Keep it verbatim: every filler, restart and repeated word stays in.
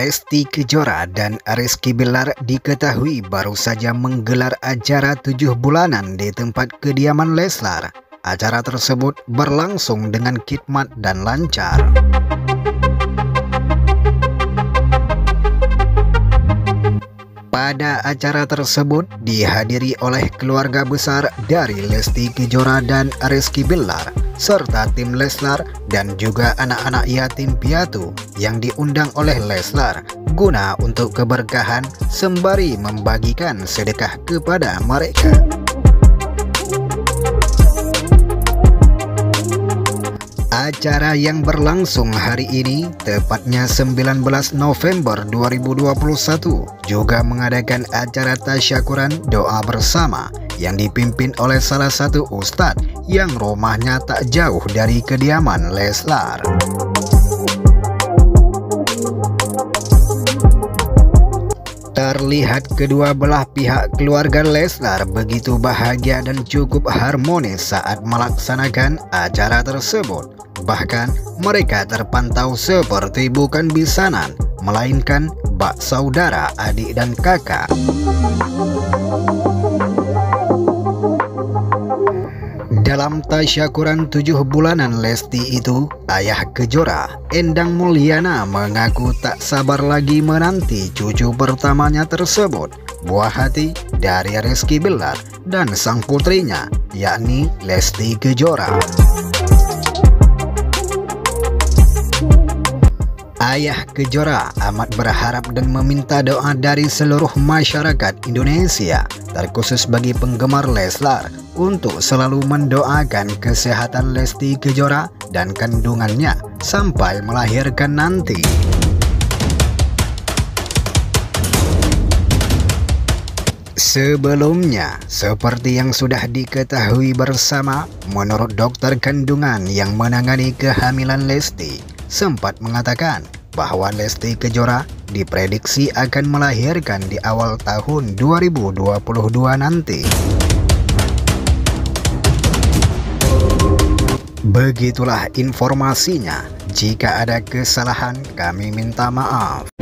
Lesti Kejora dan Rizky Bilar diketahui baru saja menggelar acara tujuh bulanan di tempat kediaman Leslar. Acara tersebut berlangsung dengan khidmat dan lancar. Pada acara tersebut dihadiri oleh keluarga besar dari Lesti Kejora dan Rizky Bilar, serta tim Leslar dan juga anak-anak yatim piatu yang diundang oleh Leslar guna untuk keberkahan sembari membagikan sedekah kepada mereka. Acara yang berlangsung hari ini, tepatnya sembilan belas November dua ribu dua puluh satu, juga mengadakan acara tasyakuran doa bersama yang dipimpin oleh salah satu ustadz yang rumahnya tak jauh dari kediaman Leslar. Terlihat kedua belah pihak keluarga Leslar begitu bahagia dan cukup harmonis saat melaksanakan acara tersebut. Bahkan mereka terpantau seperti bukan bisanan, melainkan bak saudara, adik dan kakak. Dalam tasyakuran tujuh bulanan Lesti itu, ayah Kejora, Endang Mulyana, mengaku tak sabar lagi menanti cucu pertamanya tersebut, buah hati dari Rizky Bilar dan sang putrinya, yakni Lesti Kejora. Ayah Kejora amat berharap dan meminta doa dari seluruh masyarakat Indonesia, terkhusus bagi penggemar Leslar, untuk selalu mendoakan kesehatan Lesti Kejora dan kandungannya sampai melahirkan nanti. Sebelumnya, seperti yang sudah diketahui bersama, menurut dokter kandungan yang menangani kehamilan Lesti, sempat mengatakan bahwa Lesti Kejora diprediksi akan melahirkan di awal tahun dua ribu dua puluh dua nanti. Begitulah informasinya. Jika ada kesalahan, kami minta maaf.